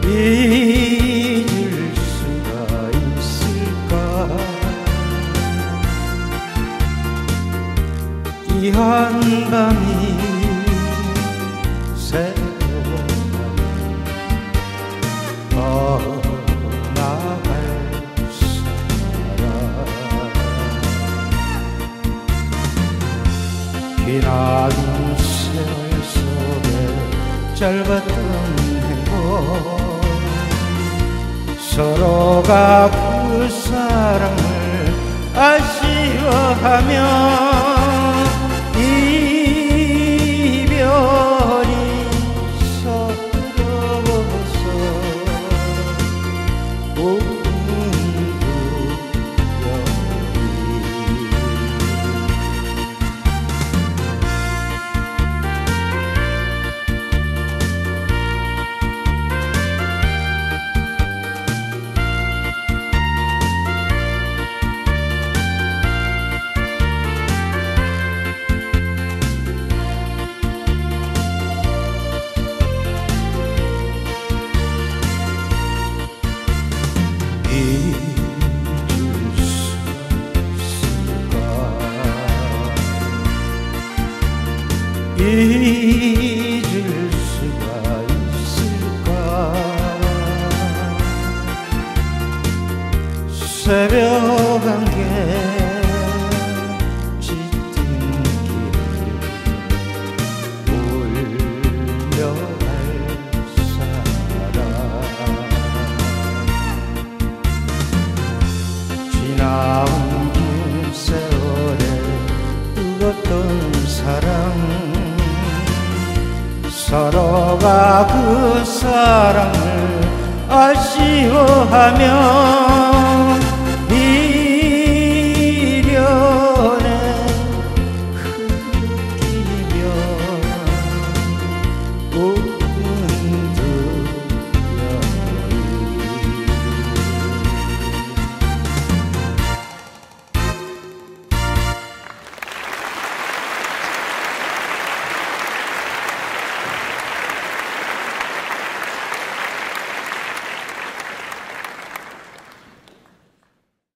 잊을 수가 있을까. 이 한밤이 새로운 떠나갈 사람. 기나긴 세월 속에 짧았던 행복, 서로가 그 사랑을 아쉬워하며 이별이 서러워서 우는 잊을 수가 있을까. 새벽 안개 짙은 길을 올려갈 사람. 지나온 긴 세월에 울었던 사랑, 서로가 그 사랑을 아쉬워하며